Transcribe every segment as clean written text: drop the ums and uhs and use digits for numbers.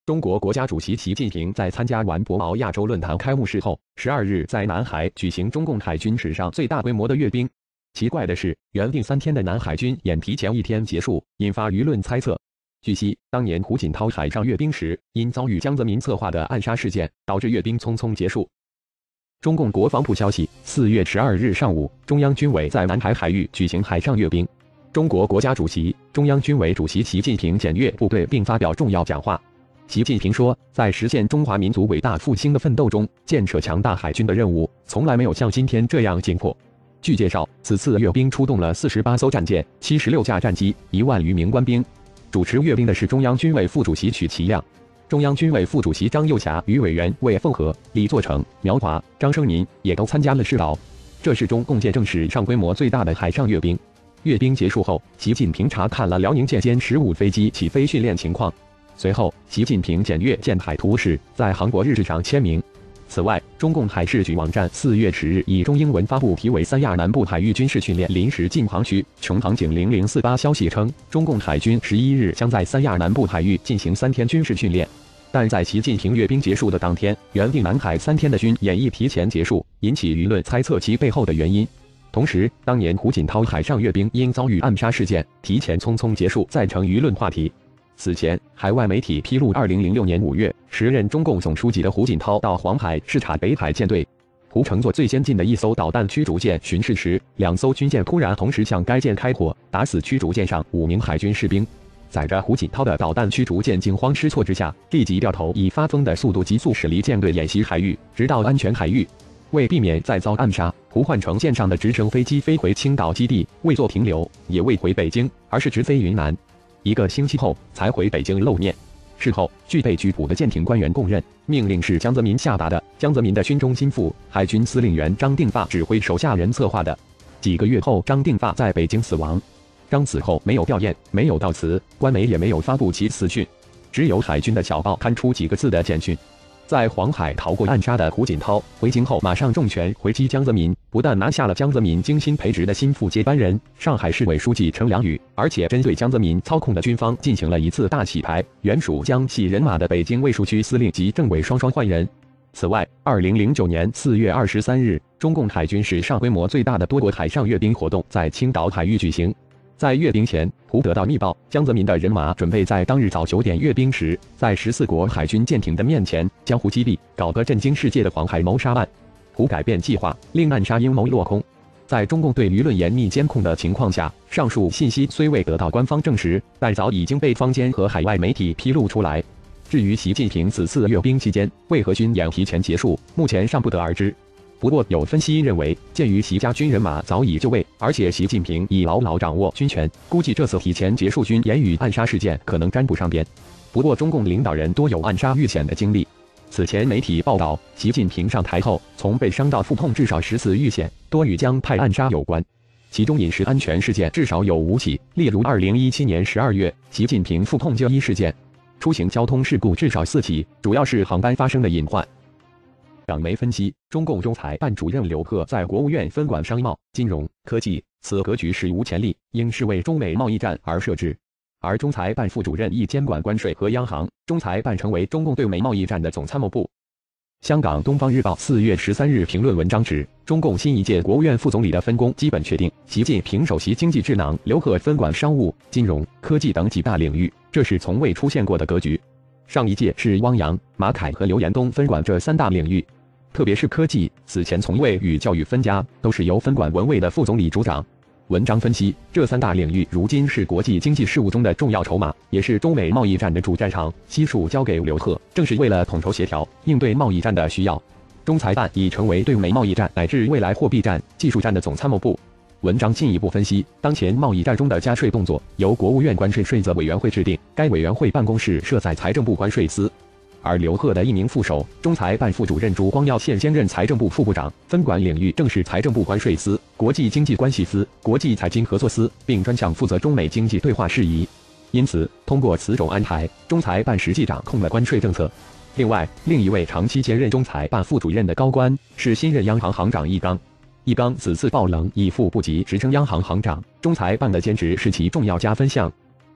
中国国家主席习近平在参加完博鳌亚洲论坛开幕式后，12日在南海举行中共海军史上最大规模的阅兵。奇怪的是，原定3天的南海军演提前1天结束，引发舆论猜测。据悉，当年胡锦涛海上阅兵时，因遭遇江泽民策划的暗杀事件，导致阅兵匆匆结束。中共国防部消息，4月12日上午，中央军委在南海海域举行海上阅兵。中国国家主席、中央军委主席习近平检阅部队并发表重要讲话。习近平说，在实现中华民族伟大复兴的奋斗中，建设强大海军的任务从来没有像今天这样紧迫。据介绍，此次阅兵出动了48艘战舰、76架战机、1万余名官兵。主持阅兵的是中央军委副主席许其亮、中央军委副主席张又侠与委员魏凤和、李作成、苗华、张生民也都参加了指导。这是中共建政史上规模最大的海上阅兵。阅兵结束后，习近平查看了辽宁舰歼15飞机起飞训练情况。随后，习近平检阅舰海图示，在航国日志上签名。此外，中共海事局网站4月10日以中英文发布题为“三亚南部海域军事训练临时禁航区琼航警0048”消息称，中共海军11日将在三亚南部海域进行3天军事训练。但在习近平阅兵结束的当天，原定南海3天的军演亦提前结束，引起舆论猜测其背后的原因。同时，当年胡锦涛海上阅兵因遭遇暗杀事件，提前匆匆结束，再成舆论话题。此前，海外媒体披露，2006年5月，时任中共总书记的胡锦涛到黄海视察北海舰队。胡乘坐最先进的1艘导弹驱逐舰巡视时，2艘军舰突然同时向该舰开火，打死驱逐舰上5名海军士兵。载着胡锦涛的导弹驱逐舰惊慌失措之下，立即掉头以发疯的速度急速驶离舰队演习海域，直到安全海域。为避免再遭暗杀，胡换乘舰上的直升飞机飞回青岛基地，未做停留，也未回北京，而是直飞云南。1个星期后才回北京露面。事后，据被拘捕的舰艇官员供认，命令是江泽民下达的，江泽民的军中心腹、海军司令员张定发指挥手下人策划的。几个月后，张定发在北京死亡。张死后没有吊唁，没有悼词，官媒也没有发布其死讯，只有海军的小报刊出几个字的简讯。在黄海逃过暗杀的胡锦涛回京后，马上重拳回击江泽民，不但拿下了江泽民精心培植的心腹接班人上海市委书记程良宇，而且针对江泽民操控的军方进行了1次大洗牌，原属江西人马的北京卫戍区司令及政委双换人。此外，2009年4月23日，中共海军史上规模最大的多国海上阅兵活动在青岛海域举行。在阅兵前，胡得到密报，江泽民的人马准备在当日早9点阅兵时，在14国海军舰艇的面前将胡击毙，搞个震惊世界的黄海谋杀案。胡改变计划，令暗杀阴谋落空。在中共对舆论严密监控的情况下，上述信息虽未得到官方证实，但早已经被坊间和海外媒体披露出来。至于习近平此次阅兵期间为何军演提前结束，目前尚不得而知。不过，有分析认为，鉴于习家军人马早已就位，而且习近平已牢牢掌握军权，估计这次提前结束军演与暗杀事件可能沾不上边。不过，中共领导人多有暗杀遇险的经历。此前媒体报道，习近平上台后，从被伤到腹痛至少10次遇险，多与江派暗杀有关。其中饮食安全事件至少有5起，例如2017年12月，习近平腹痛就医事件；出行交通事故至少4起，主要是航班发生的隐患。港媒分析，中共中财办主任刘鹤在国务院分管商贸、金融、科技，此格局史无前例，应是为中美贸易战而设置。而中财办副主任亦监管关税和央行，中财办成为中共对美贸易战的总参谋部。香港《东方日报》4月13日评论文章指，中共新一届国务院副总理的分工基本确定，习近平首席经济智囊刘鹤分管商务、金融、科技等几大领域，这是从未出现过的格局。上一届是汪洋、马凯和刘延东分管这3大领域。特别是科技，此前从未与教育分家，都是由分管文卫的副总理主掌。文章分析，这3大领域如今是国际经济事务中的重要筹码，也是中美贸易战的主战场，悉数交给刘鹤，正是为了统筹协调，应对贸易战的需要。中财办已成为对美贸易战乃至未来货币战、技术战的总参谋部。文章进一步分析，当前贸易战中的加税动作由国务院关税税则委员会制定，该委员会办公室设在财政部关税司。而刘鹤的一名副手，中财办副主任朱光耀现兼任财政部副部长，分管领域正是财政部关税司、国际经济关系司、国际财经合作司，并专项负责中美经济对话事宜。因此，通过此种安排，中财办实际掌控了关税政策。另外，另一位长期兼任中财办副主任的高官是新任央行行长易纲。易纲此次爆冷以副部级职称央行行长，中财办的兼职是其重要加分项。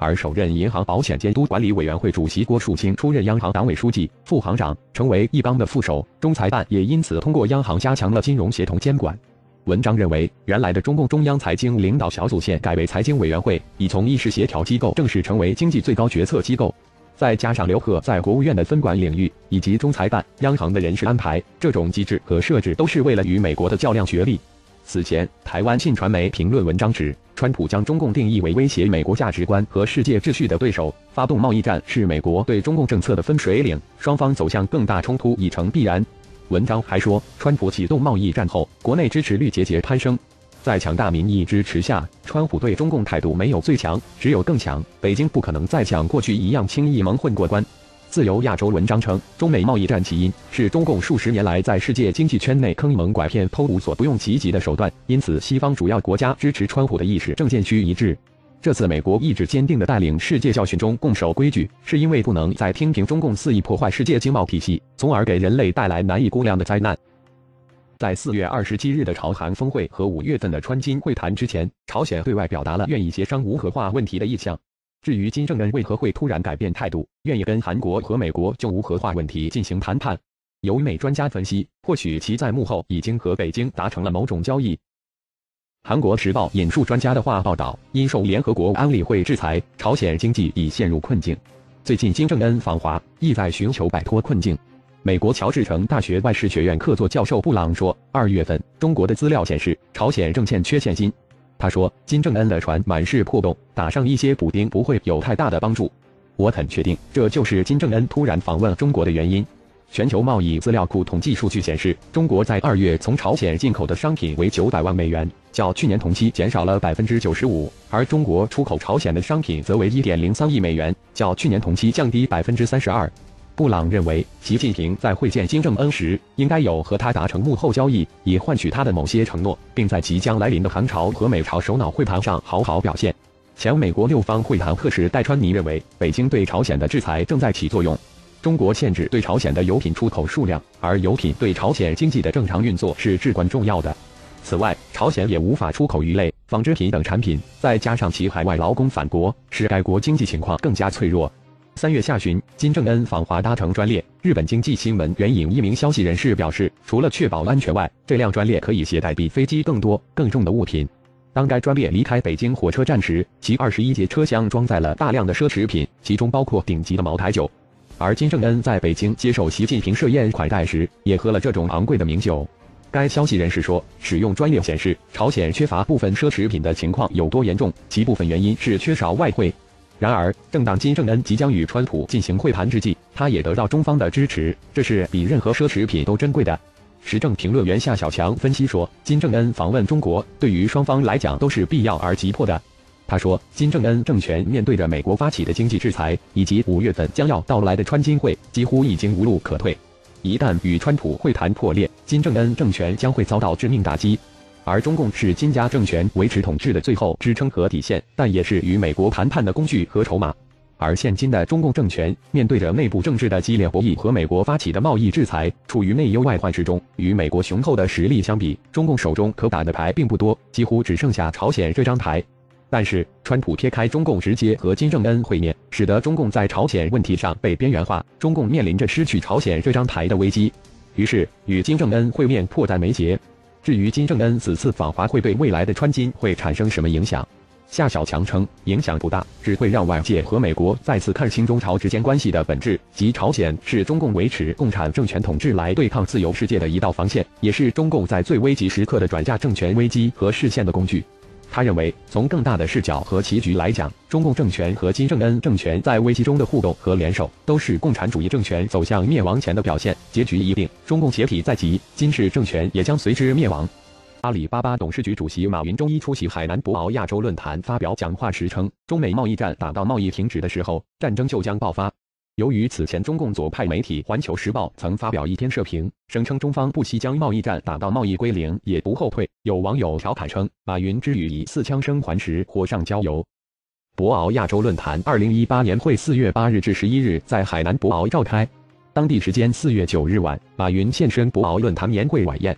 而首任银行保险监督管理委员会主席郭树清出任央行党委书记、副行长，成为一帮的副手。中财办也因此通过央行加强了金融协同监管。文章认为，原来的中共中央财经领导小组现改为财经委员会，已从议事协调机构正式成为经济最高决策机构。再加上刘鹤在国务院的分管领域以及中财办、央行的人事安排，这种机制和设置都是为了与美国的较量角力。此前，台湾信传媒评论文章指，川普将中共定义为威胁美国价值观和世界秩序的对手，发动贸易战是美国对中共政策的分水岭，双方走向更大冲突已成必然。文章还说，川普启动贸易战后，国内支持率节节攀升。在强大民意支持下，川普对中共态度没有最强，只有更强。北京不可能再像过去一样轻易蒙混过关。自由亚洲文章称，中美贸易战起因是中共数十年来在世界经济圈内坑蒙拐骗偷无所不用其极的手段，因此西方主要国家支持川普的意识正渐趋一致。这次美国意志坚定地带领世界教训中共守规矩，是因为不能再听凭中共肆意破坏世界经贸体系，从而给人类带来难以估量的灾难。在4月27日的朝韩峰会和5月份的川金会谈之前，朝鲜对外表达了愿意协商无核化问题的意向。至于金正恩为何会突然改变态度，愿意跟韩国和美国就无核化问题进行谈判，有美专家分析，或许其在幕后已经和北京达成了某种交易。韩国时报引述专家的话报道，因受联合国安理会制裁，朝鲜经济已陷入困境。最近金正恩访华，意在寻求摆脱困境。美国乔治城大学外事学院客座教授布朗说，2月份中国的资料显示，朝鲜正欠缺现金。他说，金正恩的船满是破洞，打上一些补丁不会有太大的帮助。我很确定，这就是金正恩突然访问中国的原因。全球贸易资料库统计数据显示，中国在2月从朝鲜进口的商品为900万美元，较去年同期减少了95%，而中国出口朝鲜的商品则为1.03亿美元，较去年同期降低32%。布朗认为，习近平在会见金正恩时，应该有和他达成幕后交易，以换取他的某些承诺，并在即将来临的韩朝和美朝首脑会谈上好好表现。前美国6方会谈特使戴川尼认为，北京对朝鲜的制裁正在起作用。中国限制对朝鲜的油品出口数量，而油品对朝鲜经济的正常运作是至关重要的。此外，朝鲜也无法出口鱼类、纺织品等产品，再加上其海外劳工返国，使该国经济情况更加脆弱。3月下旬，金正恩访华搭乘专列，日本经济新闻援引一名消息人士表示，除了确保安全外，这辆专列可以携带比飞机更多、更重的物品。当该专列离开北京火车站时，其21节车厢装载了大量的奢侈品，其中包括顶级的茅台酒。而金正恩在北京接受习近平设宴款待时，也喝了这种昂贵的名酒。该消息人士说，使用专列显示，朝鲜缺乏部分奢侈品的情况有多严重，其部分原因是缺少外汇。然而，正当金正恩即将与川普进行会谈之际，他也得到中方的支持，这是比任何奢侈品都珍贵的。时政评论员夏小强分析说，金正恩访问中国对于双方来讲都是必要而急迫的。他说，金正恩政权面对着美国发起的经济制裁，以及5月份将要到来的川金会，几乎已经无路可退。一旦与川普会谈破裂，金正恩政权将会遭到致命打击。而中共是金家政权维持统治的最后支撑和底线，但也是与美国谈判的工具和筹码。而现今的中共政权面对着内部政治的激烈博弈和美国发起的贸易制裁，处于内忧外患之中。与美国雄厚的实力相比，中共手中可打的牌并不多，几乎只剩下朝鲜这张牌。但是，川普撇开中共直接和金正恩会面，使得中共在朝鲜问题上被边缘化，中共面临着失去朝鲜这张牌的危机。于是，与金正恩会面迫在眉睫。至于金正恩此次访华会对未来的川金会产生什么影响，夏小强称影响不大，只会让外界和美国再次看清中朝之间关系的本质，即朝鲜是中共维持共产政权统治来对抗自由世界的一道防线，也是中共在最危急时刻的转嫁政权危机和视线的工具。他认为，从更大的视角和棋局来讲，中共政权和金正恩政权在危机中的互动和联手，都是共产主义政权走向灭亡前的表现。结局已定，中共解体在即，金氏政权也将随之灭亡。阿里巴巴董事局主席马云周一出席海南博鳌亚洲论坛发表讲话时称，中美贸易战打到贸易停止的时候，战争就将爆发。由于此前中共左派媒体《环球时报》曾发表一篇社评，声称中方不惜将贸易战打到贸易归零也不后退，有网友调侃称，马云之语以4枪生还时火上浇油。博鳌亚洲论坛2018年会4月8日至11日在海南博鳌召开，当地时间4月9日晚，马云现身博鳌论坛年会晚宴。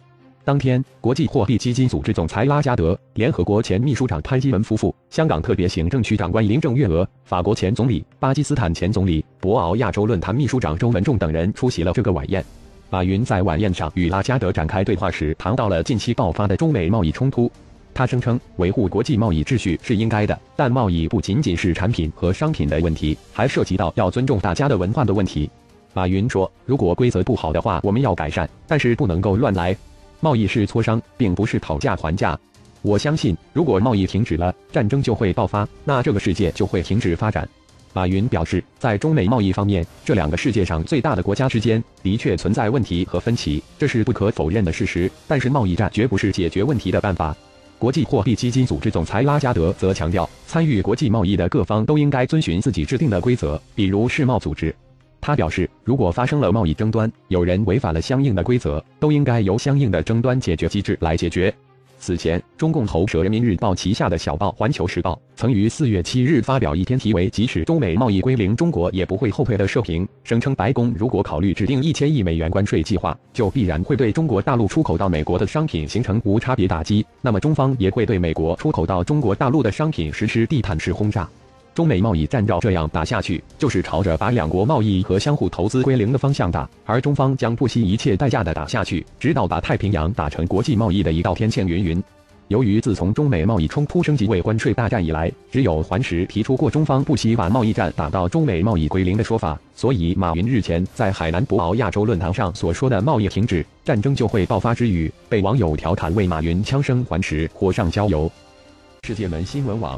当天，国际货币基金组织总裁拉加德、联合国前秘书长潘基文夫妇、香港特别行政区长官林郑月娥、法国前总理、巴基斯坦前总理、博鳌亚洲论坛秘书长周文重等人出席了这个晚宴。马云在晚宴上与拉加德展开对话时，谈到了近期爆发的中美贸易冲突。他声称，维护国际贸易秩序是应该的，但贸易不仅仅是产品和商品的问题，还涉及到要尊重大家的文化的问题。马云说，如果规则不好的话，我们要改善，但是不能够乱来。贸易是磋商，并不是讨价还价。我相信，如果贸易停止了，战争就会爆发，那这个世界就会停止发展。马云表示，在中美贸易方面，这两个世界上最大的国家之间的确存在问题和分歧，这是不可否认的事实。但是贸易战绝不是解决问题的办法。国际货币基金组织总裁拉加德则强调，参与国际贸易的各方都应该遵循自己制定的规则，比如世贸组织。他表示，如果发生了贸易争端，有人违反了相应的规则，都应该由相应的争端解决机制来解决。此前，中共喉舌人民日报旗下的小报《环球时报》曾于4月7日发表一篇题为《即使中美贸易归零，中国也不会后退》的社评，声称白宫如果考虑制定1000亿美元关税计划，就必然会对中国大陆出口到美国的商品形成无差别打击，那么中方也会对美国出口到中国大陆的商品实施地毯式轰炸。中美贸易战照这样打下去，就是朝着把两国贸易和相互投资归零的方向打，而中方将不惜一切代价的打下去，直到把太平洋打成国际贸易的一道天堑云云。由于自从中美贸易冲突升级为关税大战以来，只有环时提出过中方不惜把贸易战打到中美贸易归零的说法，所以马云日前在海南博鳌亚洲论坛上所说的贸易停止，战争就会爆发之语，被网友调侃为马云枪声环时，火上浇油。世界门新闻网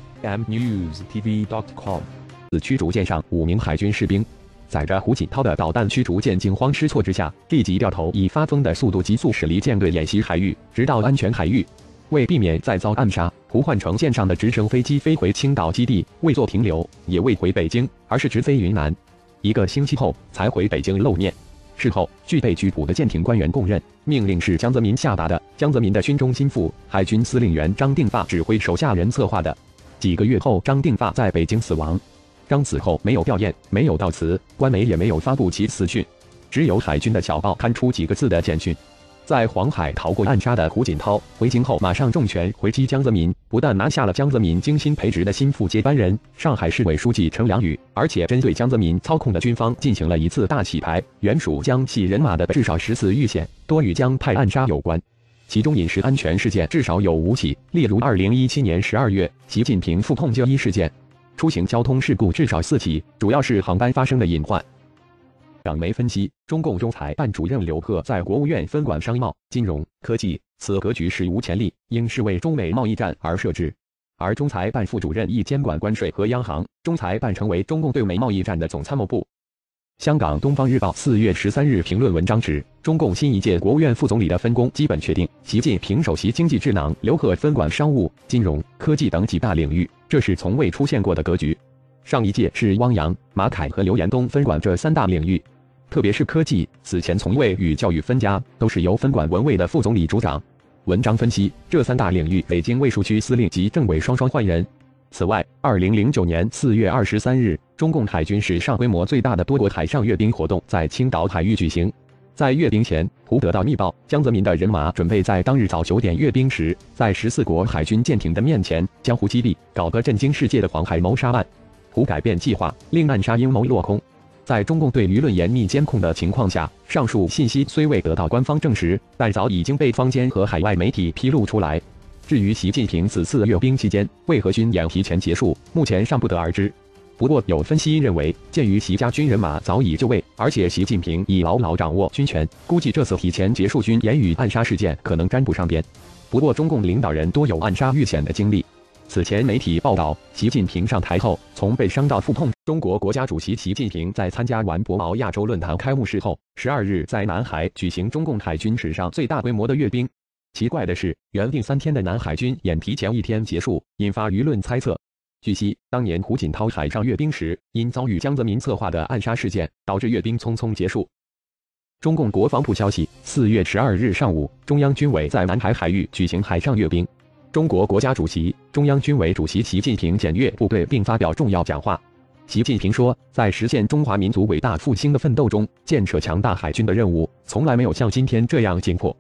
mnewstv.com 自驱逐舰上5名海军士兵载着胡锦涛的导弹驱逐舰惊慌失措之下，立即掉头以发疯的速度急速驶离舰队演习海域，直到安全海域。为避免再遭暗杀，胡换成舰上的直升飞机飞回青岛基地，未做停留，也未回北京，而是直飞云南，1个星期后才回北京露面。事后，据被拘捕的舰艇官员供认，命令是江泽民下达的，江泽民的军中心腹、海军司令员张定发指挥手下人策划的。几个月后，张定发在北京死亡。张死后没有吊唁，没有悼词，官媒也没有发布其死讯，只有海军的小报刊出几个字的简讯。在黄海逃过暗杀的胡锦涛回京后，马上重拳回击江泽民，不但拿下了江泽民精心培植的心腹接班人上海市委书记程良宇，而且针对江泽民操控的军方进行了一次大洗牌，原属江系人马的至少10次遇险，多与江派暗杀有关。其中饮食安全事件至少有5起，例如2017年12月习近平腹痛就医事件；出行交通事故至少4起，主要是航班发生的隐患。港媒分析，中共中财办主任刘鹤在国务院分管商贸、金融、科技，此格局史无前例，应是为中美贸易战而设置。而中财办副主任亦监管关税和央行，中财办成为中共对美贸易战的总参谋部。香港《东方日报》4月13日评论文章指，中共新一届国务院副总理的分工基本确定，习近平首席经济智囊，刘鹤分管商务、金融、科技等几大领域，这是从未出现过的格局。上一届是汪洋、马凯和刘延东分管这3大领域。特别是科技，此前从未与教育分家，都是由分管文卫的副总理主掌。文章分析，这3大领域北京卫戍区司令及政委双双换人。此外，2009年4月23日，中共海军史上规模最大的多国海上阅兵活动在青岛海域举行。在阅兵前，胡得到密报，江泽民的人马准备在当日早9点阅兵时，在14国海军舰艇的面前将胡击毙，搞个震惊世界的黄海谋杀案。胡改变计划，令暗杀阴谋落空。在中共对舆论严密监控的情况下，上述信息虽未得到官方证实，但早已经被坊间和海外媒体披露出来。至于习近平此次阅兵期间为何军演提前结束，目前尚不得而知。不过有分析认为，鉴于习家军人马早已就位，而且习近平已牢牢掌握军权，估计这次提前结束军演与暗杀事件可能沾不上边。不过中共领导人多有暗杀遇险的经历。此前媒体报道，习近平上台后从被伤到腹痛。中国国家主席习近平在参加完博鳌亚洲论坛开幕式后，12日在南海举行中共海军史上最大规模的阅兵。奇怪的是，原定3天的南海军演提前1天结束，引发舆论猜测。据悉，当年胡锦涛海上阅兵时，因遭遇江泽民策划的暗杀事件，导致阅兵匆匆结束。中共国防部消息，4月12日上午，中央军委在南海海域举行海上阅兵。中国国家主席、中央军委主席习近平检阅部队并发表重要讲话。习近平说，在实现中华民族伟大复兴的奋斗中，建设强大海军的任务从来没有像今天这样紧迫。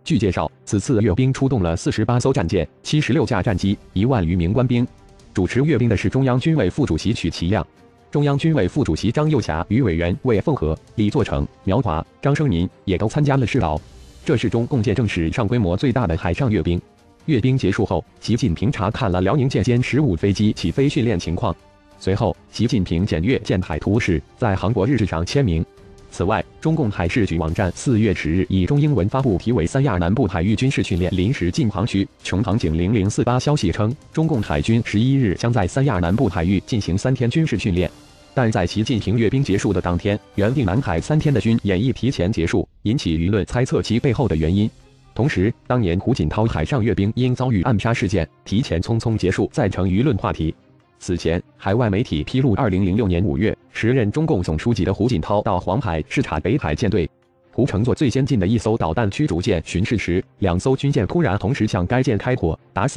据介绍，此次阅兵出动了48艘战舰、76架战机、1万余名官兵。主持阅兵的是中央军委副主席许其亮。中央军委副主席张又侠与委员魏凤和、李作成、苗华、张生民也都参加了视导。这是中共建政史上规模最大的海上阅兵。阅兵结束后，习近平查看了辽宁舰歼15飞机起飞训练情况。随后，习近平检阅舰海图示，在航博日志上签名。此外，中共海事局网站4月10日以中英文发布题为“三亚南部海域军事训练临时禁航区琼航警0048”消息称，中共海军11日将在三亚南部海域进行3天军事训练。但在习近平阅兵结束的当天，原定南海3天的军演亦提前结束，引起舆论猜测其背后的原因。同时，当年胡锦涛海上阅兵因遭遇暗杀事件，提前匆匆结束，再成舆论话题。此前，海外媒体披露，2006年5月，时任中共总书记的胡锦涛到黄海视察北海舰队。胡乘坐最先进的一艘导弹驱逐舰巡视时，2艘军舰突然同时向该舰开火，打死